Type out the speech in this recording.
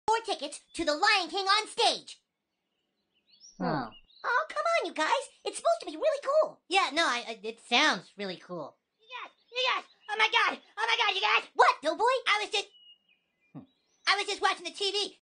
4 tickets to the Lion King on stage. Oh. Oh, come on, you guys. It's supposed to be really cool. Yeah, no, it sounds really cool. You guys. Oh my God, you guys. What, Doughboy? I was just watching the TV.